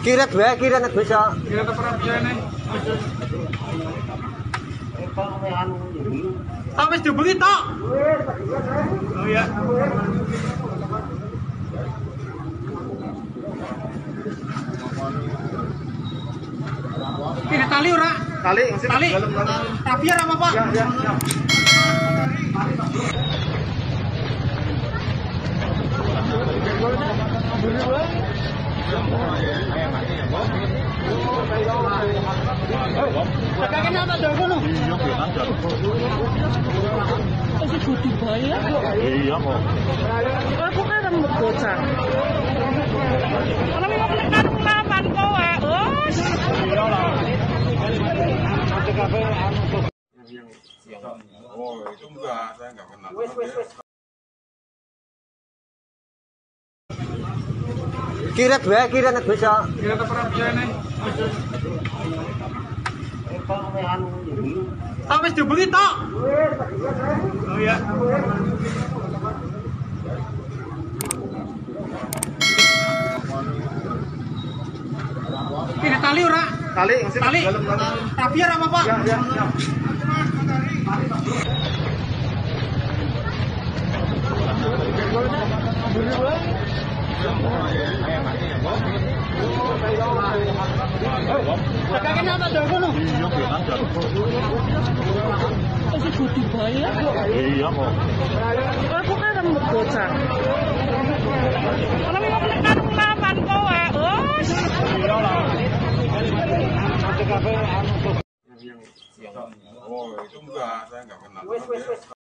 Kiret wae, kiret nek bisa. Kiret apa rapiane? Wis dibengi tok. Oh ya. Ini tali ora? Tali. Rapian apa, Pak? Ya. Kakaknya apa dong kono? Iya, biasa. Masih budi bayar kok. Iya kok. Aku kan rambut bocah. Kalau mau menekan lawan kowe, us. Iya lah. Oh, itu enggak, saya enggak kenal. Kiret wae, kiret nek bisa. Kiret apa rapiane? Wis dibengi tok. Oh ya. Ini tali ora? Tali. Rapian apa, Pak? Ya. Kakaknya apa dong kono? Iya, biasa. Masih budi bayar kok. Iya kok. Aku kan rambut bocah. Kalau mau menekan lawan kowe, us. Iya lah. Oh, itu enggak, saya enggak kenal.